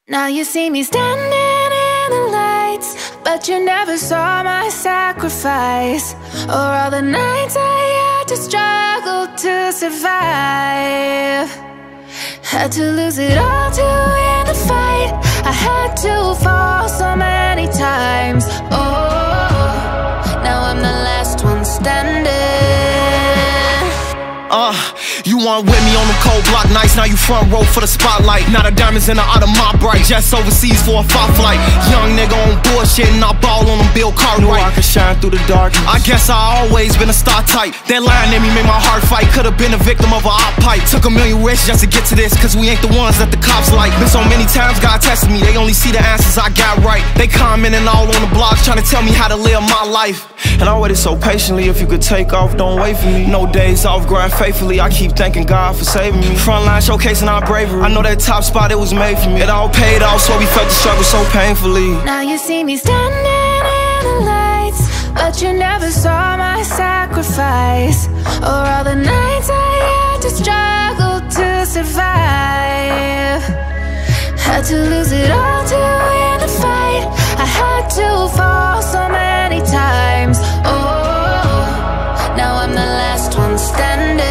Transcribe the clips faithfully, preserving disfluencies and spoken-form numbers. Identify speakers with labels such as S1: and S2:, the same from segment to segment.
S1: Now you see me standing in the lights, but you never saw my sacrifice, or all the nights I had to struggle to survive. Had to lose it all to win the fight. I had to fall so many times. Oh, now I'm the last one standing.
S2: Uh, you weren't with me on them cold block nights. Now you front row for the spotlight. Now the diamonds in the out of my bright. Just overseas for a fight flight. Young nigga on bullshit and I ball on them Bill Cartwright. Knew I could shine through the dark. I guess I always been a star type. That line in me made my heart fight. Could've been a victim of a op pipe. Took a million risks just to get to this, cause we ain't the ones that the cops like. Been so many times God tested me, they only see the answers I got right. They commenting all on the blogs trying to tell me how to live my life. And I waited so patiently. If you could take off, don't wait for me. No days off, grind faithfully. I keep thanking God for saving me. Frontline showcasing our bravery. I know that top spot, it was made for me. It all paid off, so we felt the struggle so painfully.
S1: Now you see me standing in the lights, but you never saw my sacrifice, or all the nights I had to struggle to survive. Had to lose it all to win the fight. I had to fall so many times. Oh, now I'm the last one standing.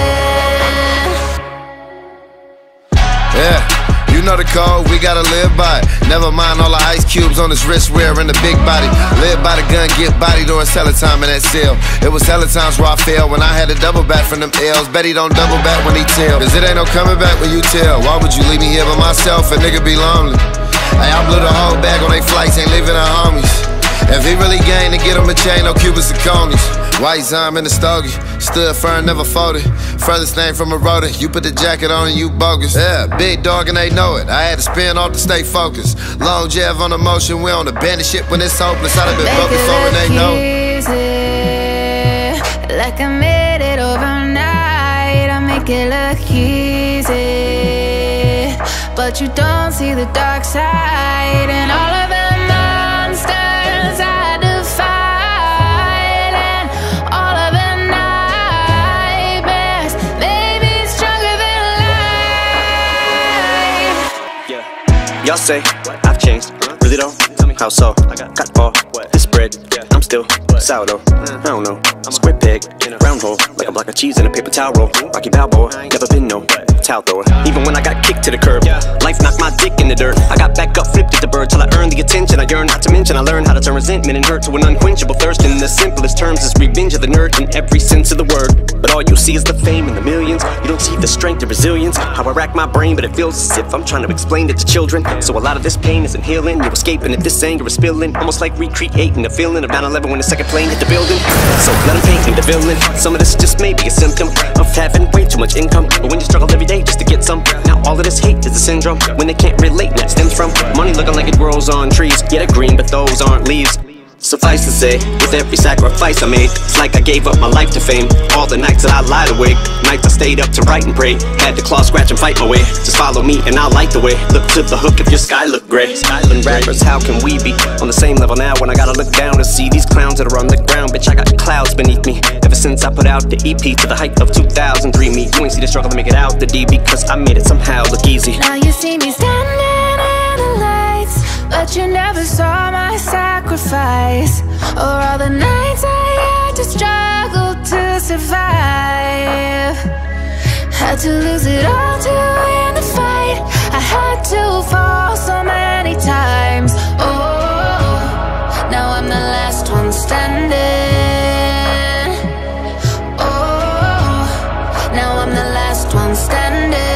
S3: Yeah, you know the code, we gotta live by it. Never mind all the ice cubes on his wrist wearing the big body. Live by the gun, get body during hella time in that cell. It was hella times where I failed when I had to double back from them L's. Bet he don't double back when he tell, cause it ain't no coming back when you tell. Why would you leave me here by myself? A nigga be lonely. Hey, I blew the whole bag on they flights, ain't leaving our homies. If he really gang, to get him a chain, no Cubans and conies. White Zime in the stogie, stood firm, never folded. Furthest name from a rodent, you put the jacket on and you bogus. Yeah, big dog and they know it, I had to spin off to stay focused. Long jab on the motion, we on the bandit shit when it's hopeless. I'd have been broke before and they know it.
S1: Like I made it overnight, I make it look easy, but you don't see the dark side. And all of the monsters I defied, and all of the nightmares made me stronger than life.
S4: Yeah, y'all say I've changed, really though? Tell me how so? Got all this bread, I'm still sourdough. I don't know, square peg, round hole, like a block of cheese in a paper towel roll. Rocky Balboa, never been no towel thrower. Even when I got kicked to the curb, life knocked my dick in the dirt. I got back up, flipped at the bird till I earned the attention I yearn. Not to mention I learned how to turn resentment and hurt to an unquenchable thirst. In the simplest terms, is revenge of the nerd in every sense of the word. But all you see is the fame and the millions. You don't see the strength and resilience. How I rack my brain, but it feels as if I'm trying to explain it to children. So a lot of this pain isn't healing. You're escaping if this anger is spilling. Almost like recreating the feeling of nine eleven when the second plane hit the building. So let them paint me the villain. Some of this just may be a symptom of having way too much income. But when you struggle every day just to get some, now all of this hate is a syndrome. When they can't relate, and that stems from money looking like it grows on trees. Yeah, they're green, but those aren't leaves. Suffice to say, with every sacrifice I made, it's like I gave up my life to fame. All the nights that I lied awake, nights I stayed up to write and pray. Had to claw, scratch, and fight my way. Just follow me and I'll light the way. Look to the hook if your sky look gray. Skyland rappers, how can we be on the same level now when I gotta look down to see these clowns that are on the ground? Bitch, I got clouds beneath me. Ever since I put out the E P to the height of two thousand three me. You ain't see the struggle to make it out the D because I made it somehow look easy.
S1: Now you see me standing in the lights, but you never saw my sacrifice, or all the nights I had to struggle to survive. Had to lose it all to win the fight. I had to fall so many times. Oh, now I'm the last one standing. Oh, now I'm the last one standing.